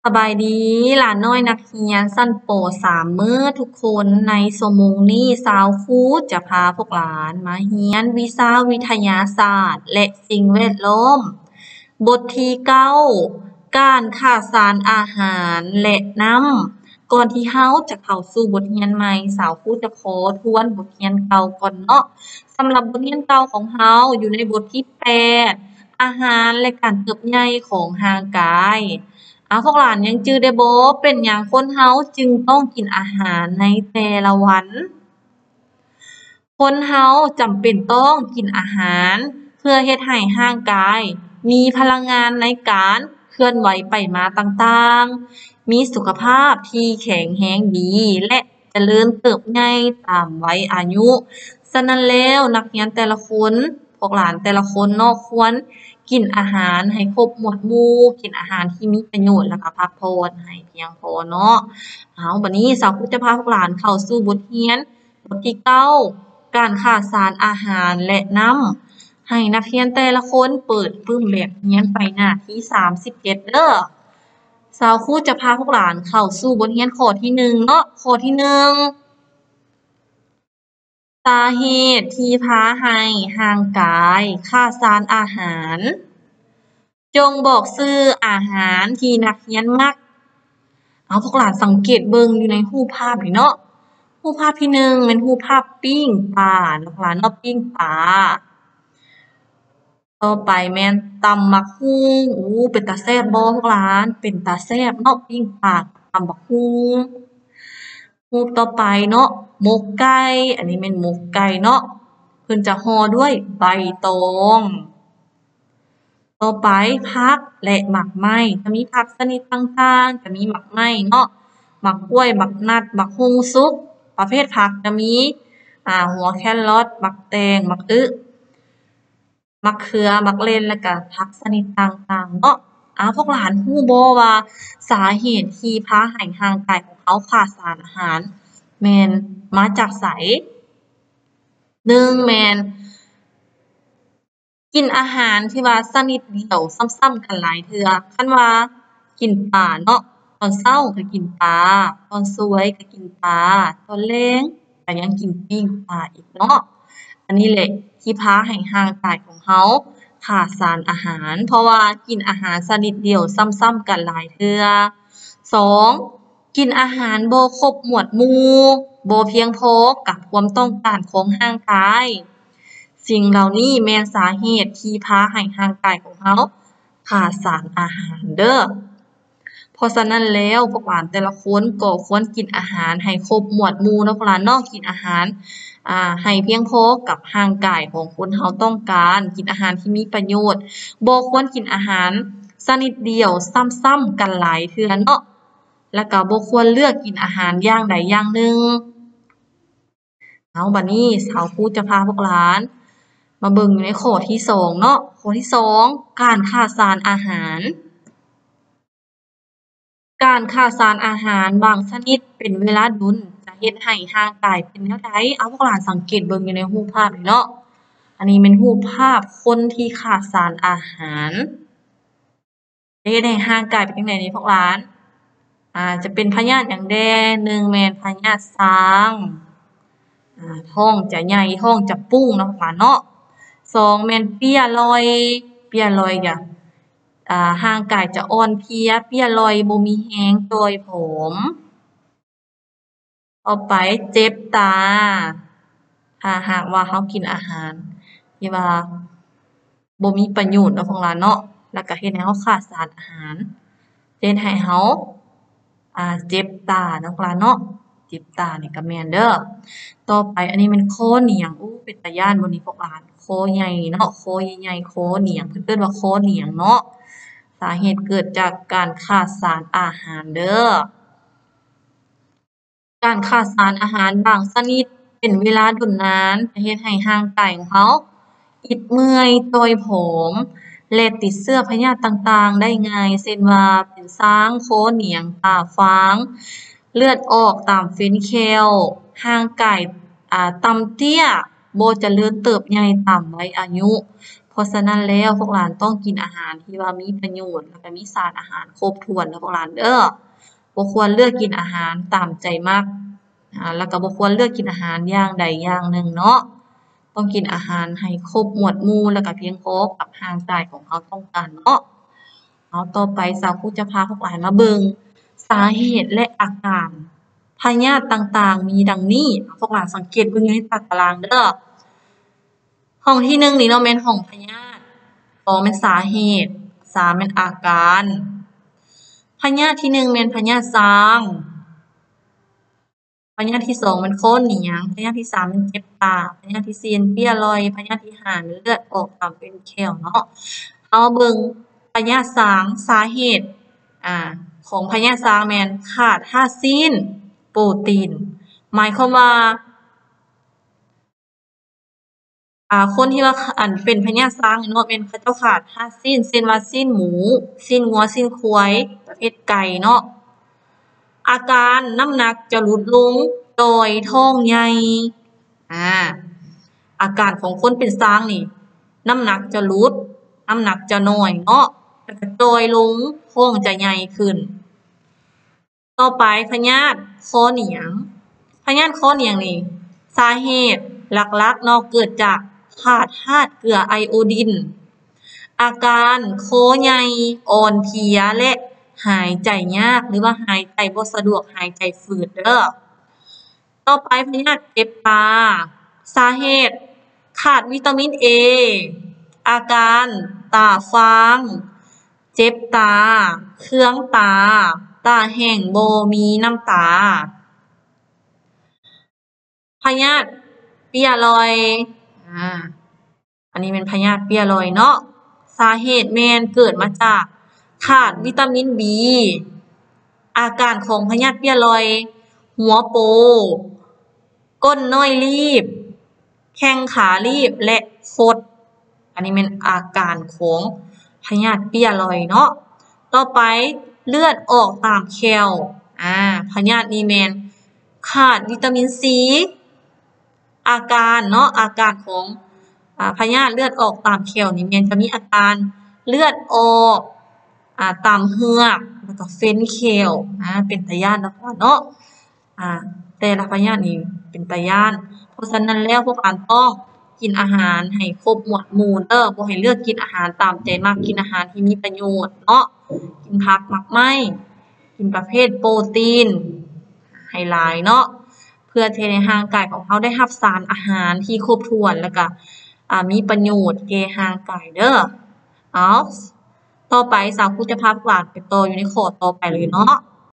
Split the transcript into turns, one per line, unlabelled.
สบายดีหลานน้อยนักเรียนชั้นป .3 มื้อทุกคนในชั่วโมงนี้สาวครูจะพาพวกหลานมาเรียนวิชาวิทยาศาสตร์และสิ่งแวดล้อมบทที่9การฆ่าสารอาหารและน้ำก่อนที่เราจะเข้าสู่บทเรียนใหม่สาวครูจะขอทวนบทเรียนเก่าก่อนเนาะสำหรับบทเรียนเก่าของเราอยู่ในบทที่8อาหารและการเติบใหญ่ของร่างกาย พวกหลานยังจื้อได้บ่เป็นหยังคนเราจึงต้องกินอาหารในแต่ละวันคนเราจำเป็นต้องกินอาหารเพื่อเฮ็ดให้ร่างกายมีพลังงานในการเคลื่อนไหวไปมาต่างๆมีสุขภาพที่แข็งแรงดีและเจริญเติบใหญ่ตามวัยอายุฉะนั้นแล้วนักเรียนแต่ละคนพวกหลานแต่ละคนเนาะควรกินอาหารให้ครบหมวดหมู่กินอาหารที่มีประโยชน์แล้วก็พักผ่อนให้เพียงพอเนาะบัดนี้สาวครูจะพาพวกหลานเข้าสู่บทเรียนบทที่9การขาดสารอาหารและน้ำให้นักเรียนแต่ละคนเปิดปึ้มแบบเรียนไปหน้าที่37เด้อสาวครูจะพาพวกหลานเข้าสู่บทเรียนข้อที่1เนาะข้อที่1สาเหตุที่พาให้ร่างกายขาดสารอาหารจงบอกชื่ออาหารที่นักเรียนมักพวกหลานสังเกตเบิ่งอยู่ในรูปภาพนี่เนาะรูปภาพที่1เป็นรูปภาพปิ้งปลาเนาะพวกหลานเนาะปิ้งปลาต่อไปแม่นตำบักหุ่งเป็นตาแซ่บบ่พวกหลานเป็นตาแซ่บเนาะปิ้งปลากับตำบักหุ่งรูปต่อไปเนาะหมกไก่อันนี้แม่นหมกไก่เนาะเพิ่นจะห่อด้วยใบตองต่อไปผักและหมากไม้จะมีผักชนิดต่างๆจะมีหมากไม้เนาะหมากกล้วยหมากนัดหมากฮุ่งสุกประเภทผักจะมีหัวแครอทหมากแตงหมากอึมะเขือมักเล่นแล้วก็ผักชนิดต่างๆเนาะพวกหลานรู้บ่ว่าสาเหตุที่พาให้ร่างกายของเราขาดสารอาหารแม่นมาจากไส1แม่นกินอาหารที่ว่าชนิดเดียวซ้ำๆกันหลายเทื่อคันว่ากินปลาเนาะตอนเช้าก็กินปลาตอนสวยก็กินปลาตอนแลงก็ยังกินปิ้งปลาอีกเนาะ อันนี้แหละที่พาให้ร่างกายของเราขาดสารอาหารเพราะว่ากินอาหารชนิดเดียวซ้ำๆกันหลายเทื่อ2กินอาหารบ่ครบหมวดหมู่บ่เพียงพอกับความต้องการของร่างกายสิ่งเหล่านี้แม่นสาเหตุที่พาให้ร่างกายของเราขาดสารอาหารเด้อเพราะฉะนั้นแล้วพวกหลานแต่ละคนก็ควรกินอาหารให้ครบหมวดหมู่เนาะพวกหลานเนาะกินอาหารให้เพียงพอกับร่างกายของคนเราต้องการกินอาหารที่มีประโยชน์บ่ควรกินอาหารชนิดเดียวซ้ำๆกันหลายเทื่อเนาะแล้วก็บ่ควรเลือกกินอาหารอย่างใดอย่างหนึ่งบัดนี้สาวครูจะพาพวกหลานมาเบิ่งอยู่ในข้อที่2เนาะข้อที่2การขาดสารอาหารการขาดสารอาหารบางชนิดเป็นเวลาดนจะเฮ็ดให้ร่างกายเป็นแนวใดพวกหลานสังเกตเบิ่งอยู่ในรูปภาพนี่เนาะอันนี้เป็นรูปภาพคนที่ขาดสารอาหารจะเฮ็ดให้ร่างกายเป็นจั่งใดนี่พวกหลานจะเป็นพยาธิหยังแน่1แม่นพยาธิช้างท้องจะใหญ่ท้องจะปุ้งเนาะพวกหลานเนาะ2แม่นเปี้ยลอยเปี้ยลอยก็ร่างกายจะอ่อนเพลียเปี้ยลอยบ่มีแรงจ่อยผอมต่อไปเจ็บตาถ้าหากว่าเรากินอาหารที่ว่าบ่มีประโยชน์เนาะพวกหลานเนาะแล้วก็เฮ็ดให้เราขาดสารอาหารเฮ็ดให้เราเจ็บตาเนาะพวกหลานเนาะเจ็บตานี่ก็แม่นเด้อต่อไปอันนี้เป็นคอเหนียงเป็นตาย้านบ่นี่พวกหลานคอใหญ่เนาะคอใหญ่ๆคอเหนียงเพิ่นเอิ้นว่าคอเหนียงเนาะสาเหตุเกิดจากการขาดสารอาหารเด้อการขาดสารอาหารบางชนิดเป็นเวลาดนนานจะเฮ็ดให้ร่างกายของเราอิดเมื่อยจ่อยผอมและติดเชื้อพยาธิต่างๆได้ง่ายเช่นว่าเป็นช้างคอเหนียงตาฟางเลือดออกตามเฟ้นแคลร่างกายต่ำเตี้ยบ่เจริญเติบใหญ่ตามวัยอายุเพราะฉะนั้นแล้วพวกหลานต้องกินอาหารที่ว่ามีประโยชน์แล้วก็มีสารอาหารครบถ้วนนะพวกหลานเด้อบ่ควรเลือกกินอาหารตามใจมักแล้วก็บ่ควรเลือกกินอาหารอย่างใดอย่างหนึ่งเนาะต้องกินอาหารให้ครบหมวดหมู่แล้วก็เพียงพอกับร่างกายของเราต้องการเนาะเอาต่อไปสาวครูจะพาพวกหลานมาเบิ่งสาเหตุและอาการพยาธิต่างๆมีดังนี้พวกหลานสังเกตเบิ่งในตารางเด้อห้องที่1นี่เนาะแม่นห้องพยาธิ2แม่นสาเหตุ3แม่นอาการพยาธิที่1แม่นพยาธิซางพยาธิที่2แม่นโคนเหนียงพยาธิที่3แม่นเจ็บตาพยาธิที่4แม่นเปี้ยลอยพยาธิที่5แม่นเลือดออกตามเป็นแคลเนาะเอาเบิ่งพยาธิซางสาเหตุของพยาธิซางแม่นขาดทาซีนโปรตีนหมายความว่าคนที่ว่าเป็นพยาธิซางเนาะแม่นเขาเจ้าขาดทาซีนเช่นว่าซีนหมูซีนงัวซีนควายประเภทไก่เนาะอาการน้ำหนักจะลดลงโดยท้องใหญ่อาการของคนเป็นซางนี่น้ำหนักจะลดน้ำหนักจะน้อยเนาะแล้วก็จอยลงท้องจะใหญ่ขึ้นต่อไปพยาธิคอเหนียงพยาธิคอเหนียงนี่สาเหตุหลักๆเนาะเกิดจากขาดธาตุเกลือไอโอดีนอาการคอใหญ่อ่อนเพลียและหายใจยากหรือว่าหายใจบ่สะดวกหายใจฝืดเด้อต่อไปพยาธิเจ็บตาสาเหตุขาดวิตามิน A อาการตาฟางเจ็บตาเคืองตาตาแห้งบ่มีน้ำตาพยาธิเปี้ยลอยอันนี้เป็นพยาธิเปี้ยลอยเนาะสาเหตุแม่นเกิดมาจากขาดวิตามิน B อาการของพยาธิเปี้ยลอยหัวโปก้นน้อยรีบแข้งขารีบและคดอันนี้เป็นอาการของพยาธิเปี้ยลอยเนาะต่อไปเลือดออกตามแคลพยาธินี้แม่นขาดวิตามิน C อาการเนาะอาการของพยาธิเลือดออกตามแคลนี่แม่นจะมีอาการเลือดออกตามเหงือกแล้วก็เฟ้นแคลเป็นตาย้านเนาะแต่ละพยาธินี่เป็นตาย้านเพราะฉะนั้นแล้วพวกอันต้องกินอาหารให้ครบหมวดหมู่เด้อบ่ให้เลือกกินอาหารตามใจมักกินอาหารที่มีประโยชน์เนาะกินผักหมักไหมกินประเภทโปรตีนให้หลายเนาะเพื่อที่ให้ร่างกายของเราได้รับสารอาหารที่ครบถ้วนแล้วก็มีประโยชน์แก่ร่างกายเด้อเอาต่อไปสาวครูจะพาพวกหลานไปต่ออยู่ในข้อต่อไปเลยเนาะ